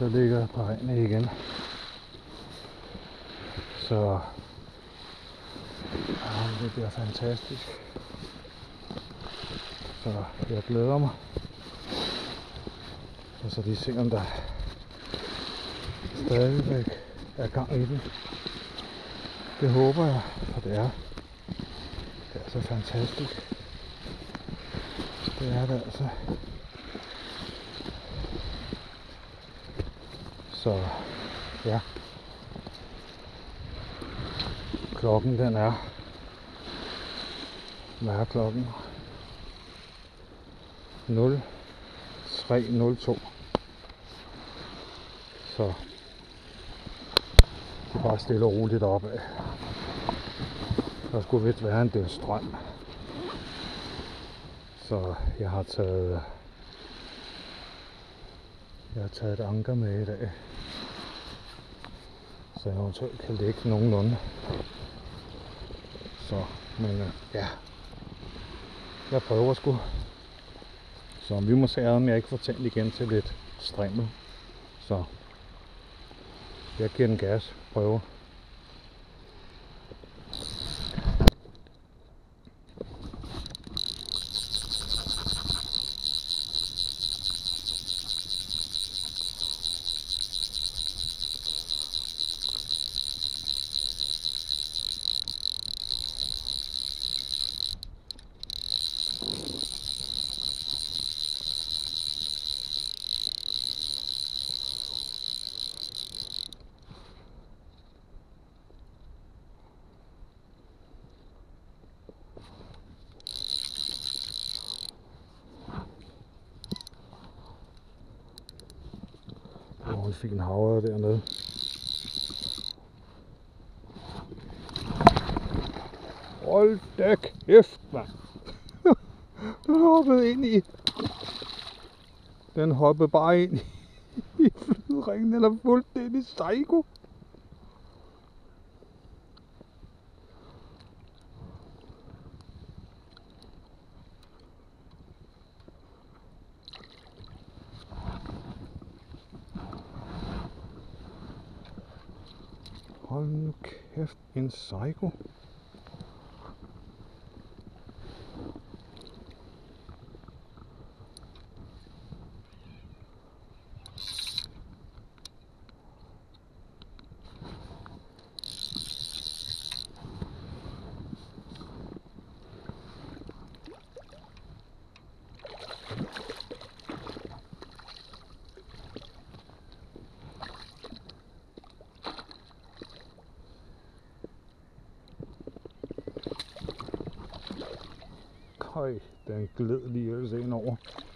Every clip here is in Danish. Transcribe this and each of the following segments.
Så ligger regnet igen. Så det bliver fantastisk. Så jeg glæder mig. Og så lige se om der stadigvæk er gang i det. Det håber jeg, for det er så fantastisk. Det er det altså. Så ja. Klokken den er. Hvad er klokken? 03:02. Så det er bare stille og roligt opad. Der skulle vist være en del strøm. Så jeg har taget et anker med i dag. Så jeg eventuelt kan ligge nogenlunde. Så, men ja. Jeg prøver sgu. Så vi må se, om jeg ikke får tændt igen til lidt strimmel. Så jeg giver den gas. Prøver. En fin havre dernede. Hold da kæft, mand. Den hoppede ind i. Den hoppede bare ind i flydringen, eller fuldstændig psycho. Hold nu kæft, en psycho. Høj, den gled lige altså ind over.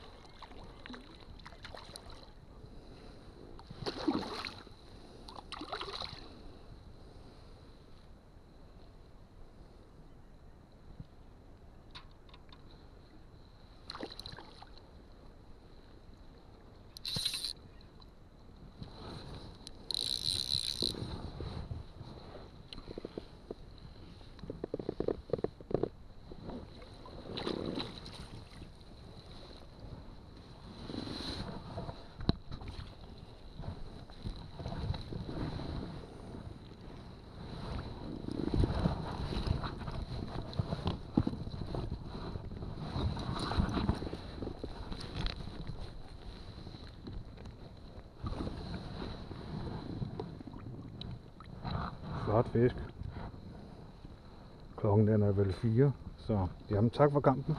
Flot fisk. Klokken den er vel 4, så jamen tak for kampen.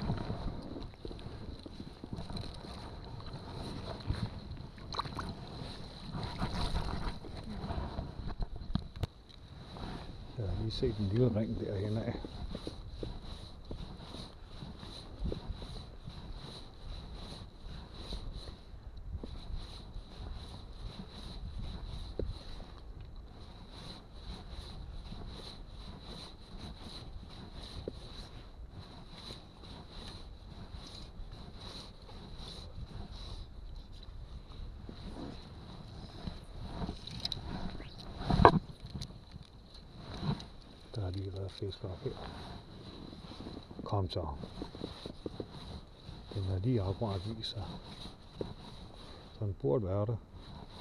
Jeg har lige set en lille ring derhen af. Der har lige været fisk op her. Kom så. Den er lige akkurat viser. Så den burde være der.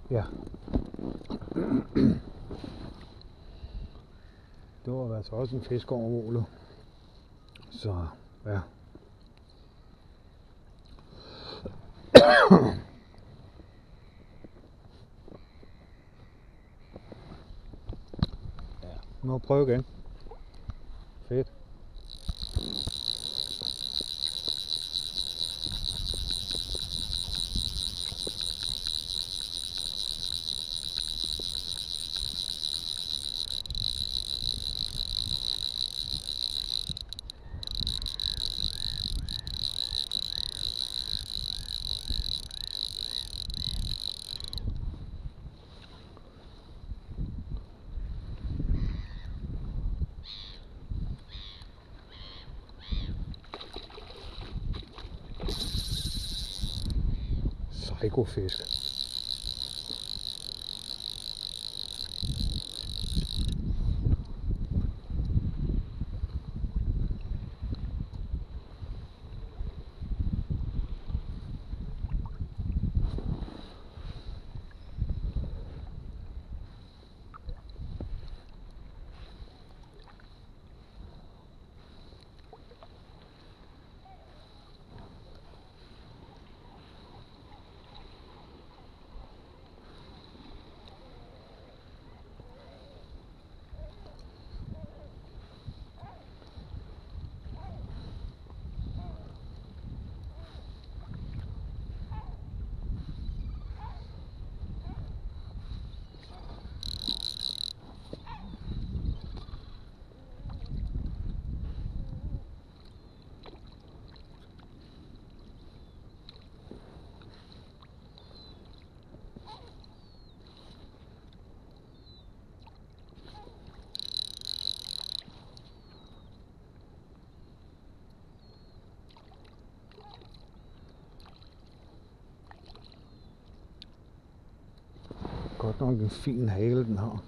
Ja. Det var altså også en fisk over målet. Så ja. Nu prøve igen. Fedt. Psykofisk. Godt nok en fin hale, den har.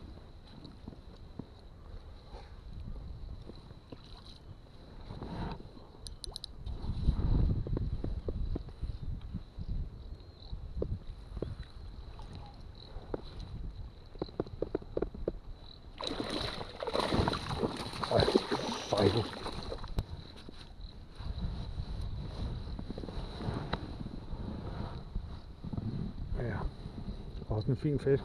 Psyko. Ja, også en fin fisk.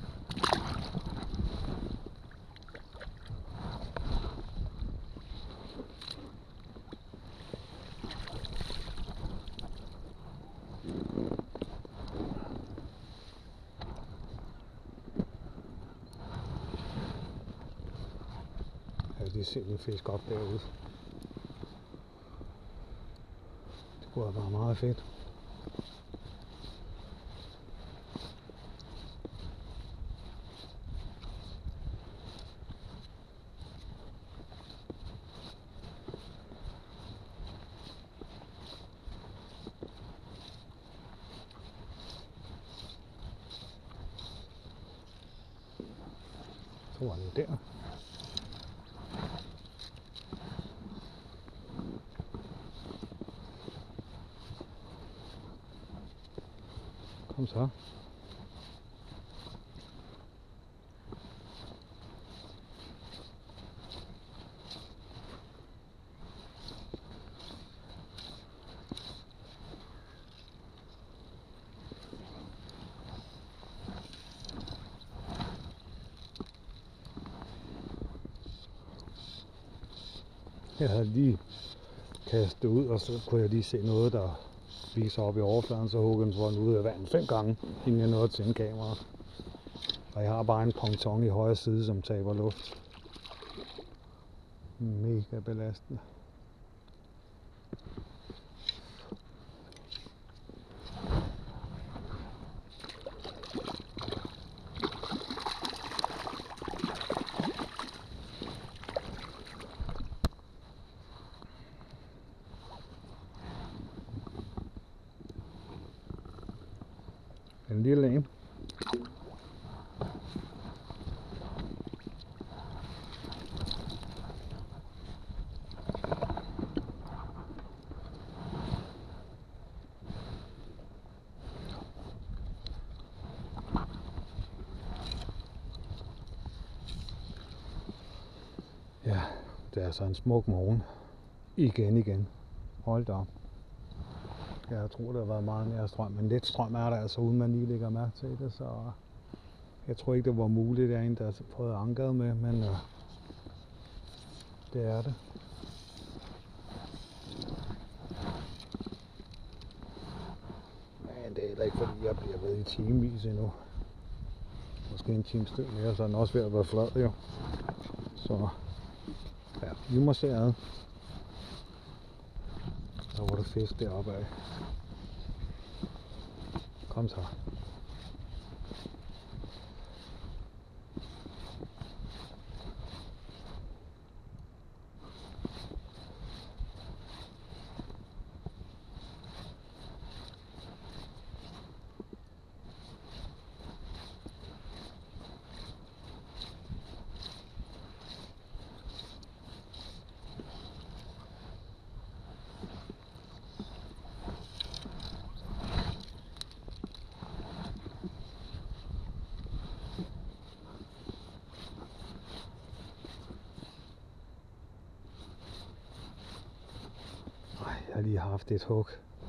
Ja, de ser en fisk op derude. Det kunne have været meget fedt. Så var den der. Kom så. Jeg havde lige kastet ud, og så kunne jeg lige se noget, der viser op i overfladen, så huggede den, så var den ude af vandet 5 gange, inden jeg nåede at tænde kameraet. Og jeg har bare en ponton i højre side, som taber luft. Mega belastende. En lille en. Det er altså en smuk morgen. Igen. Hold da op. Jeg tror, der har været meget mere strøm, men lidt strøm er der altså, uden man lige lægger mærke til det, så jeg tror ikke, det var muligt. Der er en, der har prøvet ankeret med, men det er det. Men det er heller ikke, fordi jeg bliver ved i timevis endnu. Måske en times stykke mere, så er den også ved at være flad jo. Så ja, vi må se ad. Der var der fisk deroppe af. Kom så. Jeg har lige haft et hug.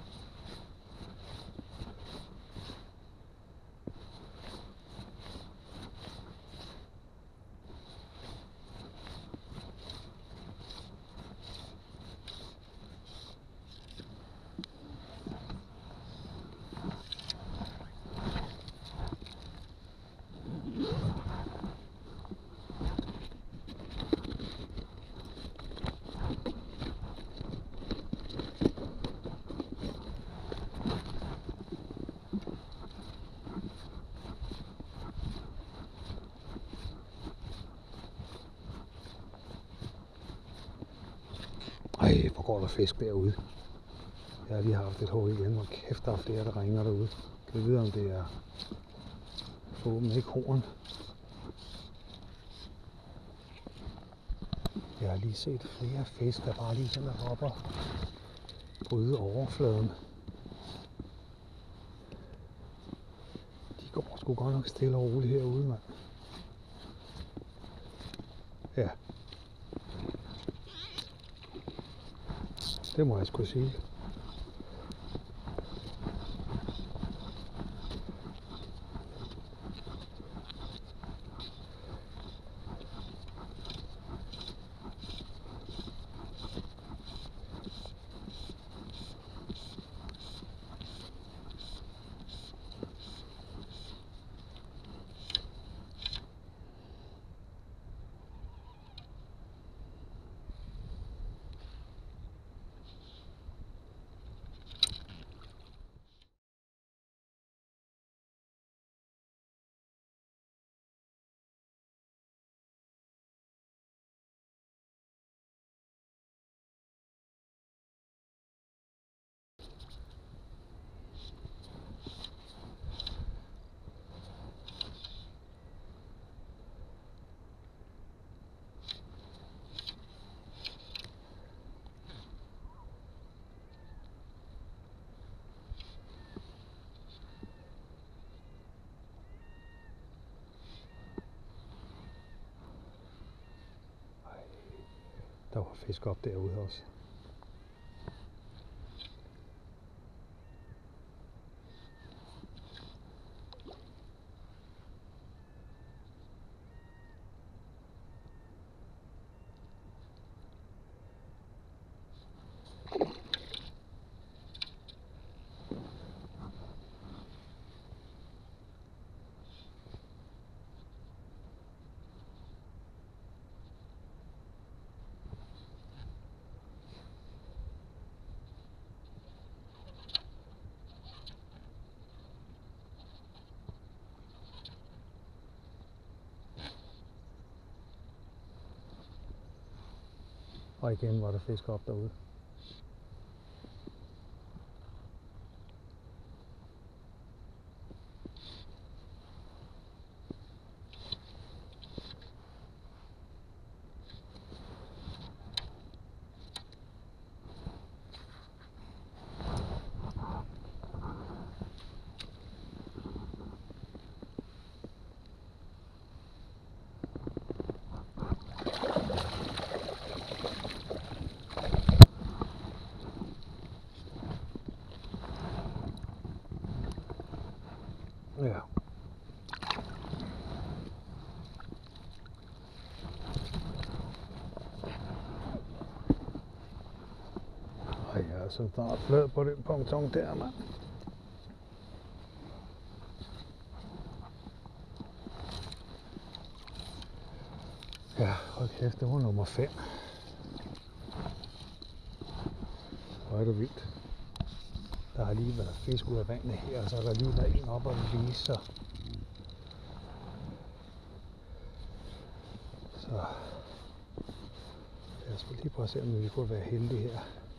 Ej, hvor går der fisk derude. Jeg har lige haft et hul igen, og kæft, der er flere, der ringer derude. Kan jeg vide, om det er forhåbentlig ikke horn. Jeg har lige set flere fisk, der bare lige sådan er oppe og bryde overfladen. De går sgu godt nok stille og roligt herude, mand. Ja. Det må jeg sgu sige. Der var fisk op derude også. Og igen var der fisk op derude. Ja. Ej, jeg er så snart flad på den ponton der, mand. Ja, hold kæft, det var nummer 5. Hvor er det vildt. Der har lige været fisk ud af vandet her, og så er der lige været en op og vise sig. Så jeg skal lige prøve at se, om vi kunne være heldige her.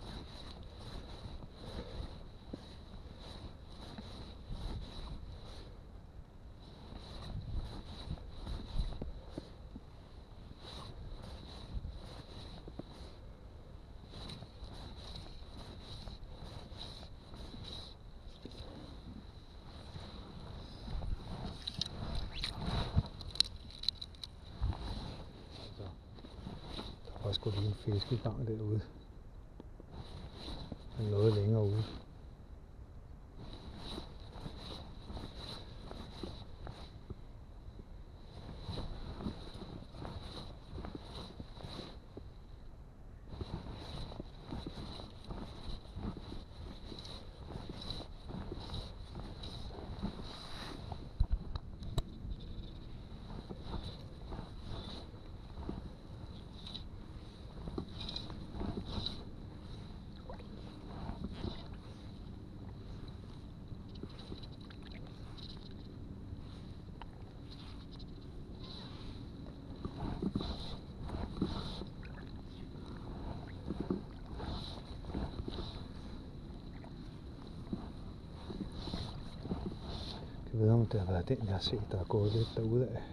Der var sgu lige en fisk i gang derude. Men noget længere ude. Jeg ved om det har været den jeg har set, der er gået lidt derude af.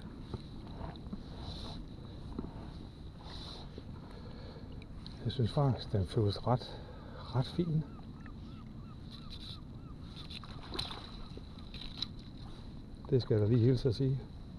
Jeg synes faktisk den føles ret fin. Det skal jeg da lige hilse at sige.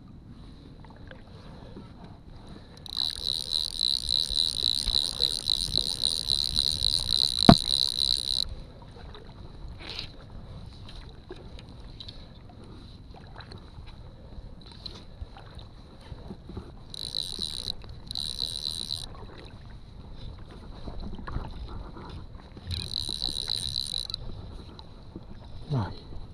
Nej.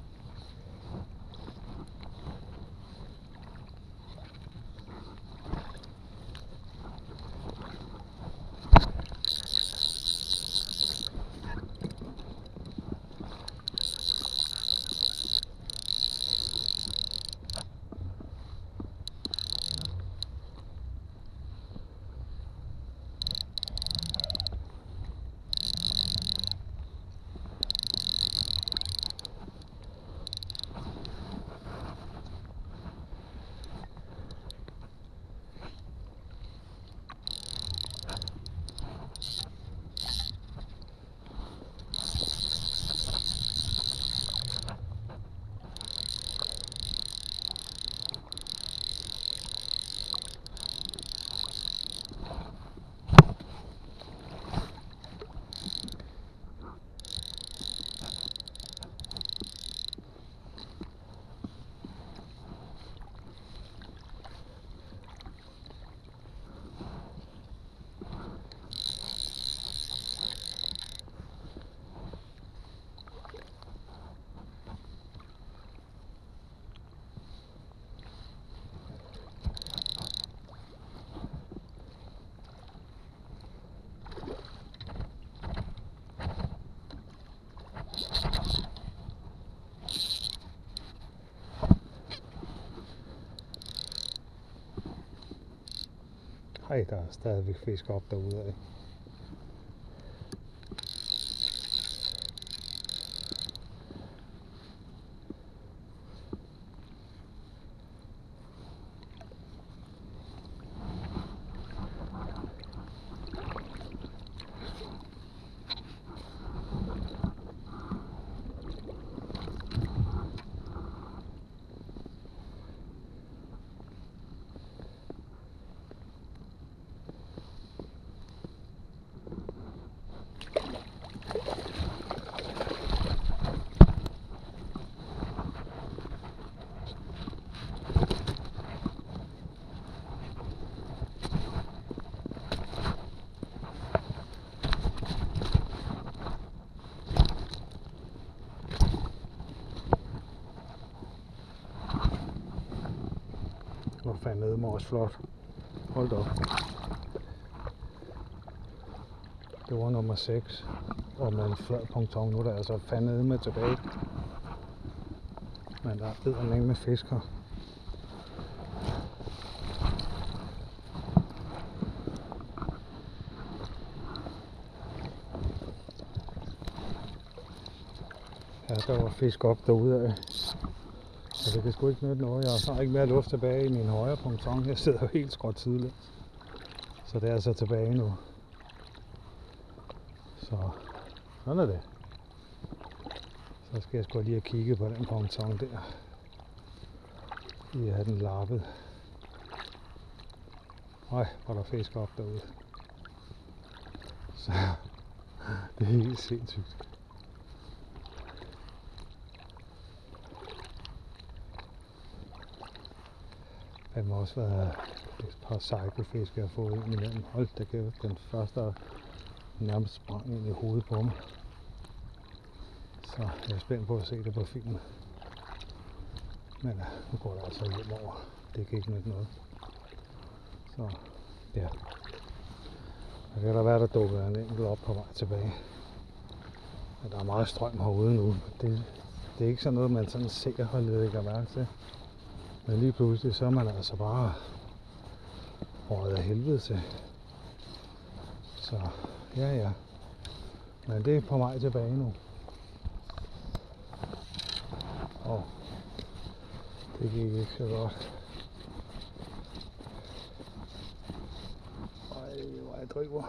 Ej, der er stadigvæk fisk op derude af. Og fandme også flot. Hold da op. Det var nummer 6. Og med en flad ponton. Nu er der altså fandme med tilbage. Men der er edderlænge med fisk her. Ja, der var fisk op derude af. Og det kan sgu ikke nytte noget. Jeg har snart ikke mere luft tilbage i min højre ponton. Jeg sidder jo helt skråt tidligt. Så det er altså tilbage nu. Så sådan er det. Så skal jeg sgu lige have kigget på den ponton der. Lige have den lappet. Ej, hvor der fisk op derude. Så det er helt sindssygt. Der må også være et par sejlfisk, jeg har fået ind imellem. Hold da kæft, den første der nærmest sprang ind i hovedet på mig. Så jeg er spændt på at se det på filmen. Men ja, nu går det altså hjem over. Det kan ikke nytte noget. Så ja. Der kan der være, der dukker en enkelt op på vej tilbage. Men der er meget strøm herude nu. Det er ikke sådan noget, man sådan ser og lægger mærke til. Men lige pludselig, så er man altså bare røget af helvede til. Så ja. Men det er på vej tilbage nu. Det gik ikke så godt. Ej, hvor jeg driver.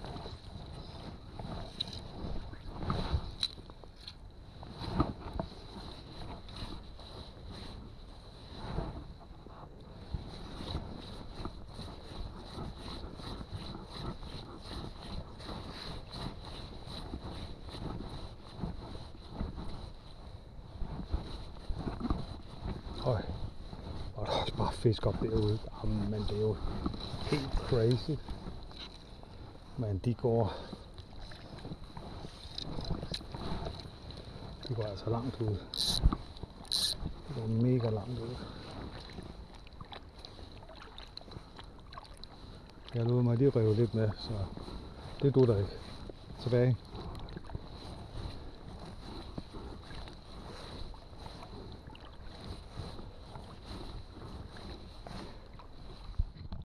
Øj, og der er også bare fisk op derude. Men det er jo helt crazy. Men de går altså langt ud. De går mega langt ud. Jeg lovede mig lige at rive lidt med, så det duer der ikke. Tilbage.